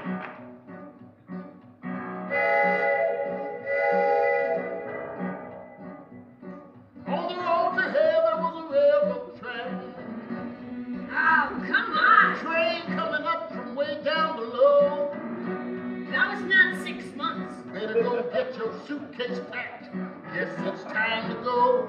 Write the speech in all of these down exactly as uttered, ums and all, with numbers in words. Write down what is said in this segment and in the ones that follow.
On the road to hell there was a railroad track. Oh, come on! A train coming up from way down below. That was not six months. Better go get your suitcase packed. Yes, it's time to go.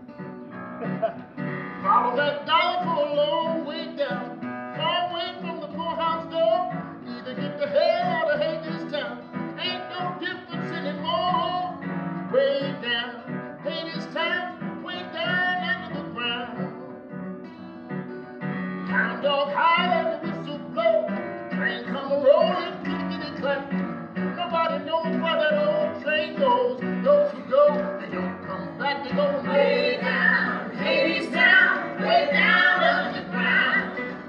Follow that dollar for a long way down, far away from the poorhouse door. Either get to hell or to Hades town. Ain't no difference anymore. Way down, Hades town, way down under the ground. Hound dog howl and the whistle blow. Train come a rolling, clickety clack. Nobody knows where that old train goes. Those who go, they don't come back. They go way down, Hades town, way down under the ground.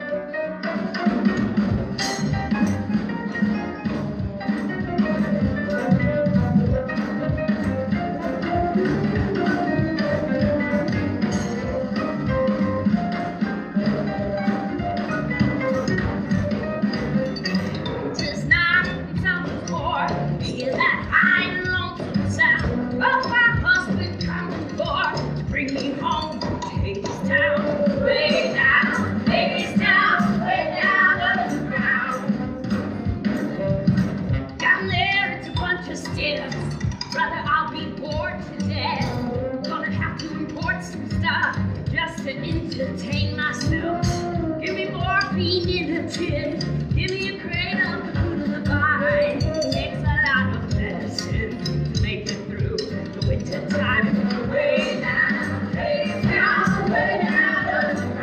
To entertain myself. Give me morphine in a tin. Give me a crate of lullaby. It takes a lot of medicine to make it through the winter time. Way down, way down, way down under the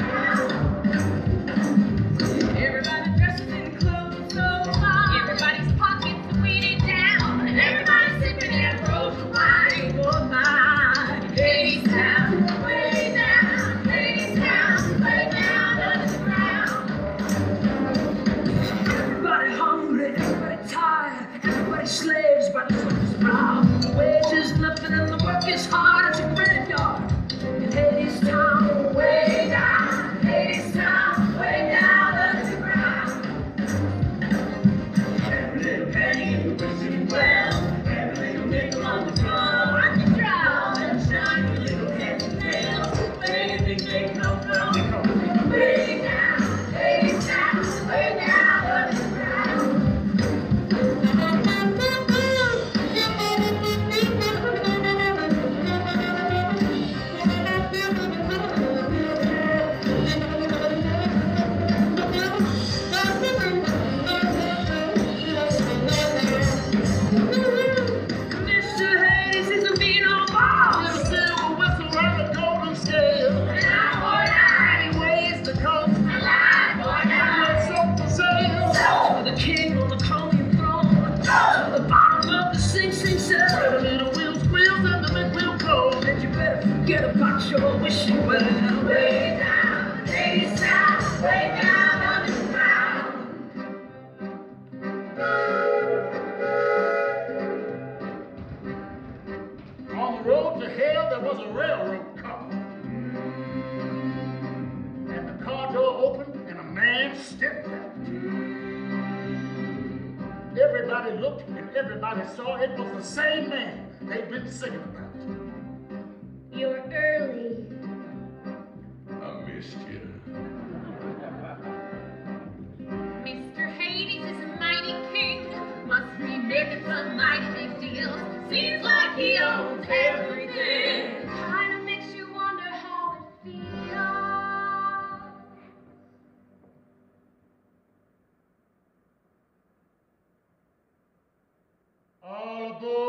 ground. Everybody dresses in clothes so fine. Everybody's pockets are weighted down. And everybody's sipping that rose wine. Oh my, Hades town, way down. Slaves, but it's not brown. The wages nothing and the work is hard. It's a graveyard in Hades town. Way down, Hades town, way down under the ground. Every little penny in the whistling well, every little nickel on the floor. On the ground, and shiny little heads and tails. Where do you think they come from? Way down, Hades town, way down under the ground. Get about your wishing well. Way down, Hades town, way down under the ground. On the road to hell there was a railroad car. And the car door opened and a man stepped out. Everybody looked and everybody saw it was the same man they'd been singing about. You're early. I missed you. Mister Hades is a mighty king. Must be making some mighty big deals. Seems like he owns everything. Kinda makes you wonder how it feels. All aboard.